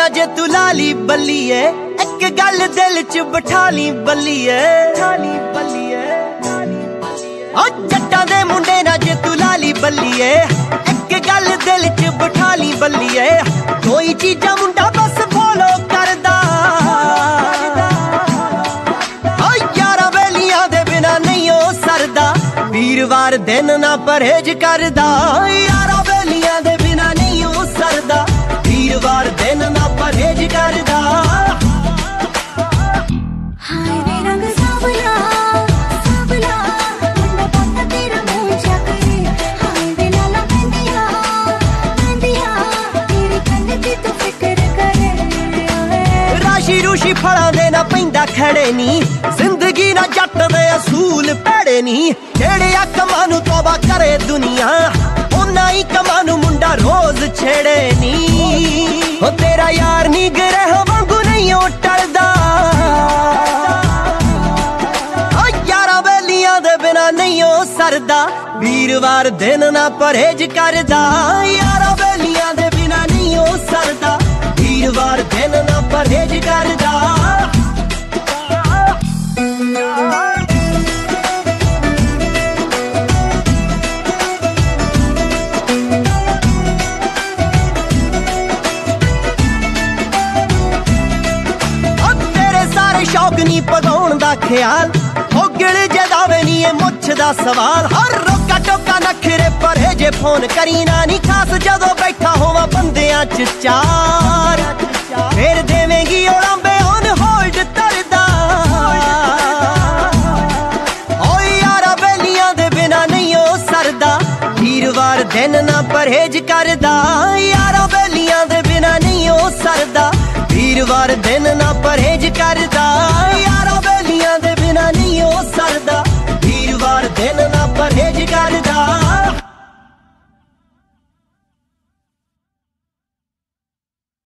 ना जे तू लाली बल्लीए, एक गल दिल च बिठा ली बल्लीए। जट्टां दे मुंडे ना जे तू लाली बल्लीए, एक गल दिल च बिठा ली बल्लीए। कोई चीजा मुंडा बस फॉलो करदा, यारां वेलियां दे बिना नहीं ओ सरदा। वीरवार दिन ना परहेज करदा, यारां वेलियां दे बिना नहीं ओ सरदा। वीरवार दिन ना परहेज करदा। राशि रूशी फलां दे ना पैंदा खड़े नी, जिंदगी ना जट दे असूल भैड़े नी। जेड़े कमां नूं तौबा करे दुनिया, उन्हां ही कमां नूं मुंडा रोज छेड़े नी। ओ तेरा यार नी ग्रह वांगू नहीं ओ टलदा, यारां वेलियां दे बिना नहीं ओ सरदा। वीरवार दिन ना परहेज करदा, यारां वेलियां दे बिना नहीं ओ सरदा। वीरवार दिन ना परहेज करदा। शौक नी पगाउण दा ख्याल, हो गिल जगावे नी ए मुछ दा सवाल। हर रोका टोका नखरे परहेजे फोन करीना नी खास, जदों बैठा होवां बंदियां च चार। फिर देवेंगी ओलांबे ऑन होल्ड तरदा, ओ यारा वेलियां दे बिना नहीं ओ सरदा। वीरवार दिन ना परहेज करदा, यारा वेलियां दे बिना नहीं ओ सरदा। वीरवार दिन ना परहेज करदा।